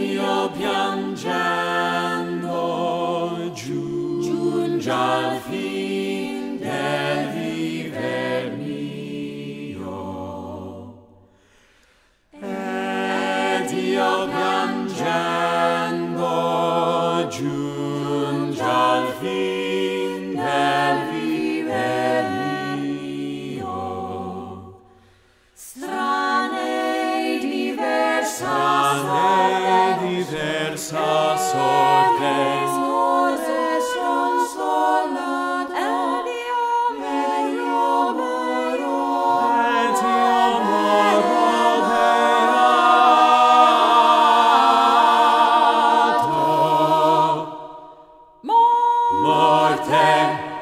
io piangendo giunge al fin del viver mio, ed io piangendo giunge al fin del viver mio. Strane diversa sorte, mortem